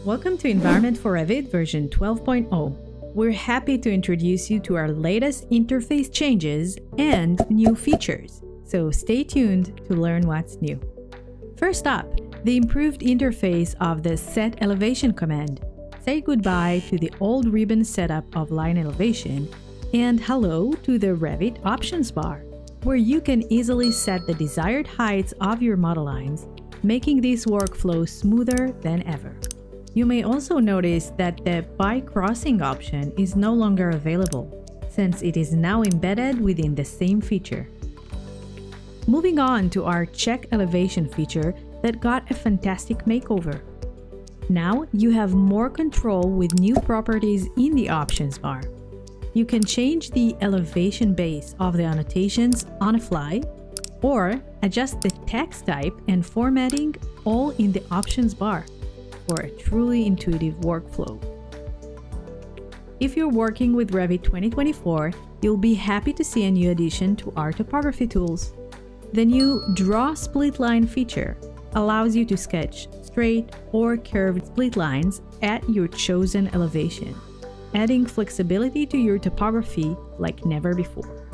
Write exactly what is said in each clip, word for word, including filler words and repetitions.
Welcome to Environment for Revit version twelve point oh. We're happy to introduce you to our latest interface changes and new features, so stay tuned to learn what's new. First up, the improved interface of the Set Elevation command. Say goodbye to the old ribbon setup of line elevation, and hello to the Revit Options Bar, where you can easily set the desired heights of your model lines, making this workflow smoother than ever. You may also notice that the by crossing option is no longer available, since it is now embedded within the same feature. Moving on to our Check Elevation feature that got a fantastic makeover. Now you have more control with new properties in the options bar. You can change the elevation base of the annotations on a fly, or adjust the text type and formatting all in the options bar for a truly intuitive workflow. If you're working with Revit twenty twenty-four, you'll be happy to see a new addition to our topography tools. The new Draw Split Line feature allows you to sketch straight or curved split lines at your chosen elevation, adding flexibility to your topography like never before.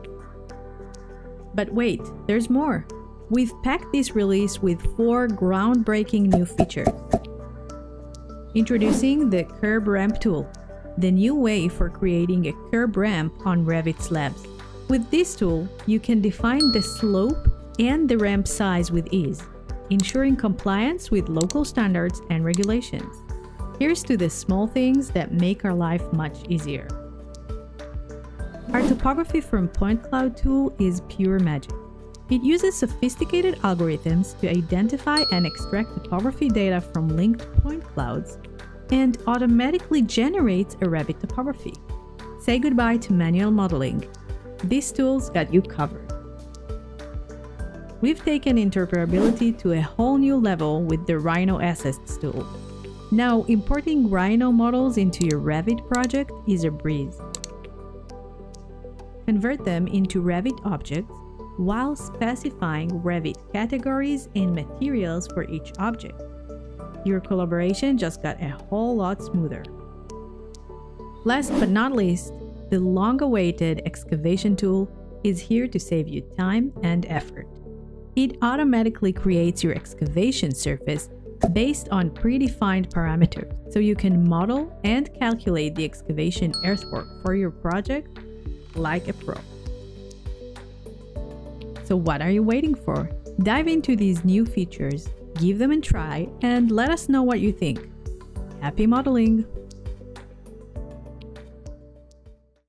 But wait, there's more! We've packed this release with four groundbreaking new features. Introducing the Curb Ramp tool, the new way for creating a curb ramp on Revit slabs. With this tool, you can define the slope and the ramp size with ease, ensuring compliance with local standards and regulations. Here's to the small things that make our life much easier. Our Topography from Point Cloud tool is pure magic. It uses sophisticated algorithms to identify and extract topography data from linked point clouds and automatically generates a Revit topography. Say goodbye to manual modeling. These tools got you covered. We've taken interoperability to a whole new level with the Rhino Assets tool. Now, importing Rhino models into your Revit project is a breeze. Convert them into Revit objects while specifying Revit categories and materials for each object. Your collaboration just got a whole lot smoother. Last but not least, the long-awaited Excavation tool is here to save you time and effort. It automatically creates your excavation surface based on predefined parameters, so you can model and calculate the excavation earthwork for your project like a pro. So what are you waiting for? Dive into these new features, give them a try, and let us know what you think. Happy modeling!